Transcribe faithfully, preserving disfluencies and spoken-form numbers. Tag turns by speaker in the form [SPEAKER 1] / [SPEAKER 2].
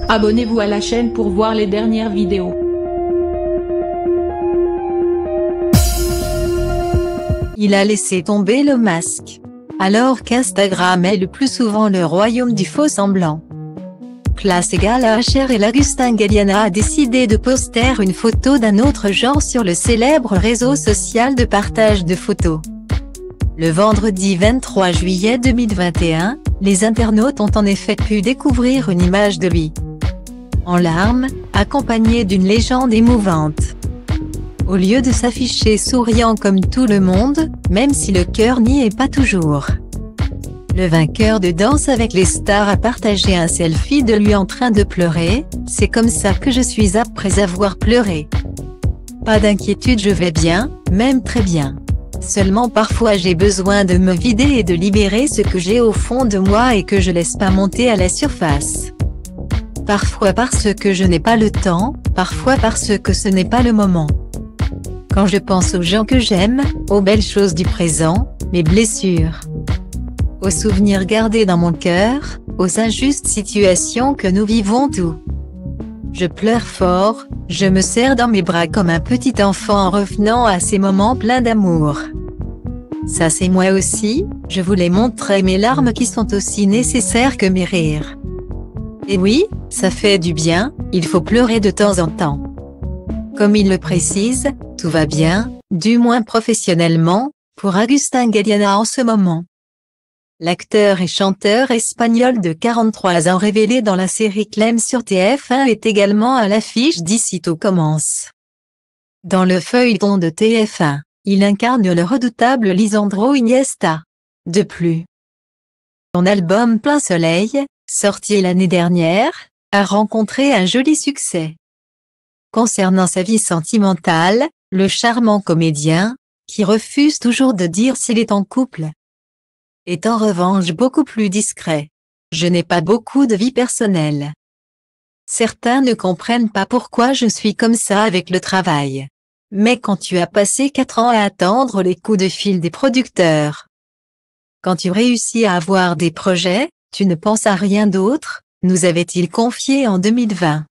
[SPEAKER 1] Abonnez-vous à la chaîne pour voir les dernières vidéos.
[SPEAKER 2] Il a laissé tomber le masque. Alors qu'Instagram est le plus souvent le royaume du faux semblant. Classe égale à H R et Agustin Galliana a décidé de poster une photo d'un autre genre sur le célèbre réseau social de partage de photos. Le vendredi vingt-trois juillet deux mille vingt et un, les internautes ont en effet pu découvrir une image de lui en larmes, accompagnée d'une légende émouvante. Au lieu de s'afficher souriant comme tout le monde, même si le cœur n'y est pas toujours. Le vainqueur de Danse avec les stars a partagé un selfie de lui en train de pleurer. C'est comme ça que je suis après avoir pleuré. Pas d'inquiétude, je vais bien, même très bien. Seulement parfois j'ai besoin de me vider et de libérer ce que j'ai au fond de moi et que je laisse pas monter à la surface. Parfois parce que je n'ai pas le temps, parfois parce que ce n'est pas le moment. Quand je pense aux gens que j'aime, aux belles choses du présent, mes blessures, aux souvenirs gardés dans mon cœur, aux injustes situations que nous vivons tout. Je pleure fort, je me serre dans mes bras comme un petit enfant en revenant à ces moments pleins d'amour. Ça c'est moi aussi, je voulais montrer mes larmes qui sont aussi nécessaires que mes rires. Et oui, ça fait du bien, il faut pleurer de temps en temps. Comme il le précise, tout va bien, du moins professionnellement, pour Agustin Galliana en ce moment. L'acteur et chanteur espagnol de quarante-trois ans révélé dans la série Clem sur T F un est également à l'affiche d'Ici tout commence. Dans le feuilleton de T F un, il incarne le redoutable Lisandro Iniesta. De plus, son album Plein Soleil, sorti l'année dernière, a rencontré un joli succès. Concernant sa vie sentimentale, le charmant comédien, qui refuse toujours de dire s'il est en couple, est en revanche beaucoup plus discret. Je n'ai pas beaucoup de vie personnelle. Certains ne comprennent pas pourquoi je suis comme ça avec le travail. Mais quand tu as passé quatre ans à attendre les coups de fil des producteurs, quand tu réussis à avoir des projets, tu ne penses à rien d'autre, nous avait-il confié en deux mille vingt.